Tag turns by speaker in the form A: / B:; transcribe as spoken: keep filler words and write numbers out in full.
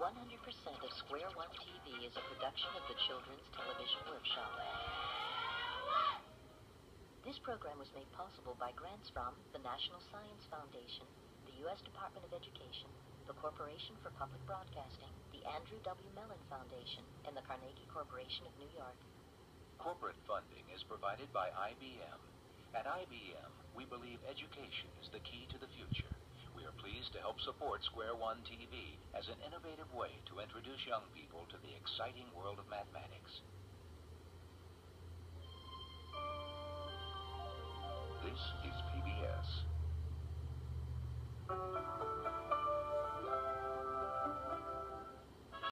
A: one hundred percent of Square One T V is a production of the Children's Television Workshop. This program was made possible by grants from the National Science Foundation, the U S Department of Education, the Corporation for Public Broadcasting, the Andrew W. Mellon Foundation, and the Carnegie Corporation of New York.
B: Corporate funding is provided by I B M. At I B M, we believe education is the key to the future. We are pleased to help support Square One T V as an innovative way to introduce young people to the exciting world of mathematics.